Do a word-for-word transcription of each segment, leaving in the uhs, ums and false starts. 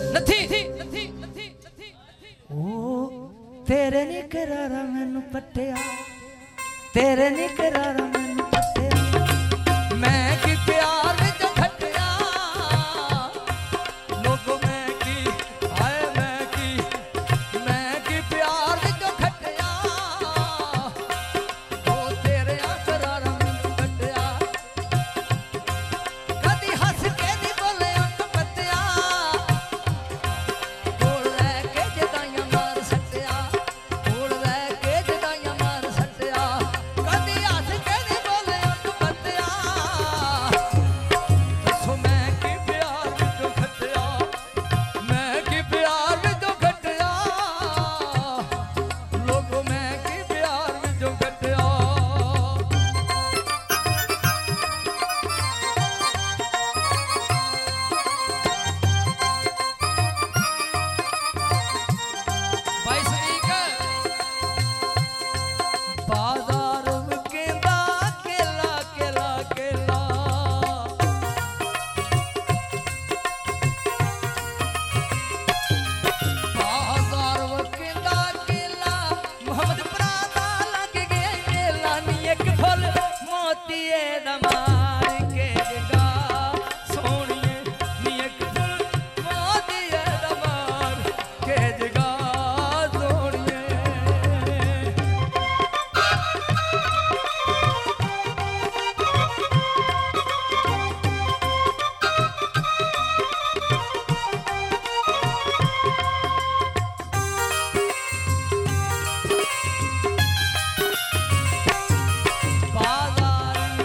नथी ओ तेरे नी करारा मैनू पट्टिया तेरे नी करारा मैनू पट्टिया मैं की प्यार विचों खटिया लोगो मैं की आए मैं की मैं की प्यार विचों खटिया ओ तेरे करारा मैनू पट्टिया कदी हंस के नी बोले अंक पत्तिया कोल रह के जदाइयां मार सट्टिया कोल रह के जदाइयां मार सट्टिया कदी हंस के नी बोले अंक पत्तिया दसो मैं की प्यार विचों खटिया मैं की प्यार विचों खटिया लोगो मैं की प्यार विचों खटिया बाईस वीक बाजार विकेंदा केला केला केला बाजार विकेंदा केला मोहम्मद प्रादा लग गया केला नी एक फल मोतीए दा मार के जगा सोनिए नी एक फल मोतीए दा मार के जगा सोनिए बाजार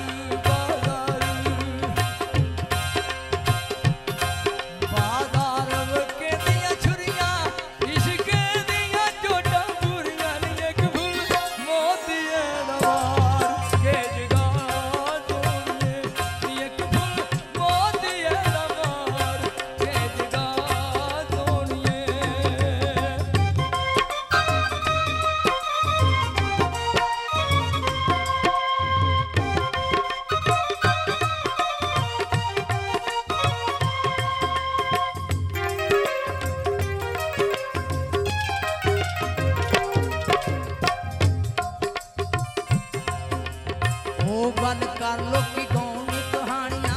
बाजार बाजार के दिया छुरियां इश्क दिया चोटा पूरियां नी एक फुल मोतिया दा मार के जगा सोनिए नी एक फुल मोतिया दा मार के जगा सोनिए ओ गल कर लोकी कौनी कहानियां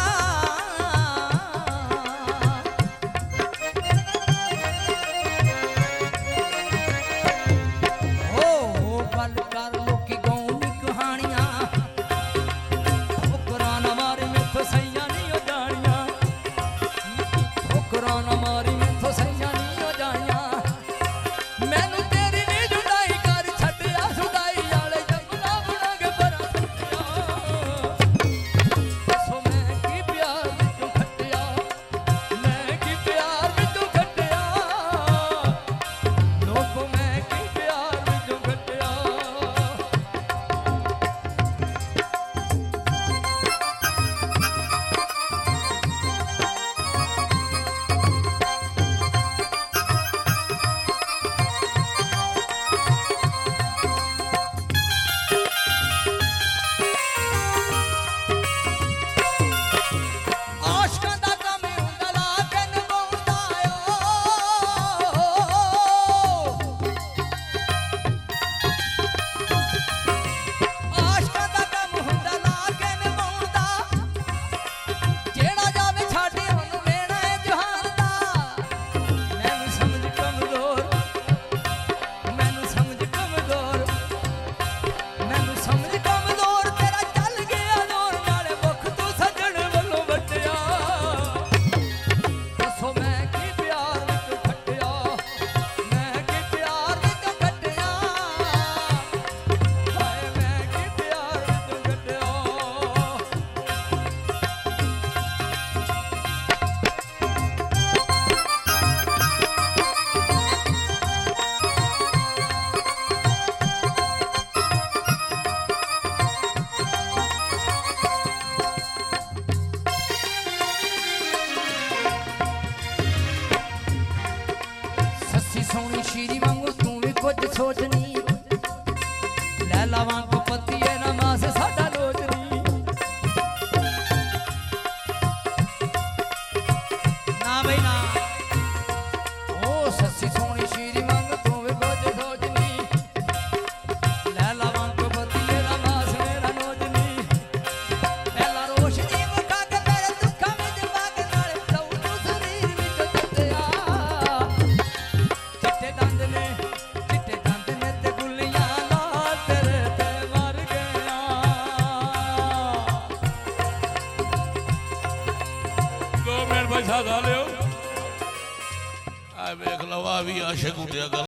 ओ गल कर लोकी कौनी कहानियां ठोकरां ना मारी मैथों सैयां नहीं हो जानियां ठोकरां ना मारी मैथों सैयां नहीं हो जानियां मैनू तेरी नी जुदाई कर छड्डिया सुदाई वाले जमुना बना के बरा सट्टिया दसो मैं की प्यार विचों खटिया मैं की प्यार विचों खटिया लोगो मैं की प्यार विचों खटिया आशकां दा कम हुंदा ला के निभाउंदा ਓ आशकां दा कम हुंदा ला के निभाउंदा जेड़ा जावे छाड़े ਉਹਨੂੰ ਵੇਣਾ ਏ ਜਹਾਨ ਦਾ ਮੈਨੂੰ ਸਮਝ ਕਮਜ਼ੋਰ ਮੈਨੂੰ ਸਮਝ ਕਮਜ਼ੋਰ ਮੈਨੂੰ ਸਮਝ ਕਮਜ਼ੋਰ ਤੇਰਾ ਚੱਲ ਗਿਆ ਜ਼ੋਰ ਨਾਲੇ ਮੁੱਖ ਤੂੰ ਸਜਣ ਵੱਲੋਂ ਵੱਟਿਆ ਦੱਸੋ ਮੈਂ ਕੀ ਪਿਆਰ ਵਿਚੋਂ ਖੱਟਿਆ ਮੈਂ ਕੀ ਪਿਆਰ ਵਿਚੋਂ ਖੱਟਿਆ ਹਾਏ ਮੈਂ ਕੀ ਪਿਆਰ ਵਿਚੋਂ ਖੱਟਿਆ ਸੱਸੀ ਸੋਹਣੀ ਸ਼ੀਰੀ ਵਾਂਗੂ ਤੂੰ ਵੀ ਕੁਝ ਸੋਚਨੀ ਲੈਲਾ ਵਾਂਗੂ ਪੱਤੀਏ ਨਾ ਮਾਸ ਸਾਡਾ ਲੋਚਨੀ ਨਾ ਬਈ ਨਾ ਅਸੀਂ ਸੋਹਣੀ ਸ਼ੀਰੀ ਮੰਗ ਤੂੰ ਵੀ ਕੁਝ ਸੋਚਨੀ ਲੈਲਾ ਵਾਂਗ ਬਤੀਏ ਦਾ ਮਾਸ ਮੇਰਾ ਨੋਜਨੀ ਪਹਿਲਾ ਰੋਸ਼ਨੀ ਵਿਖਾ ਕੇ ਮੇਰੇ ਦੁੱਖਾਂ ਵਿੱਚ ਪਾ ਕੇ ਨਾਲੇ ਸੌ ਨੂੰ ਸਰੀਰ ਵਿੱਚ ਦਿੱਤਿਆ ਚਿੱਟੇ ਦੰਦ ਨੇ ਚਿੱਟੇ ਦੰਦ ਨੇ ਤੇ ਗੁੱਲੀਆਂ ਲਾ ਤੇਰੇ ਤੇ ਮਰ ਗਿਆ दो मिनट भाई साथ आ लियो आ वेख लो आ भी आशिक उठिया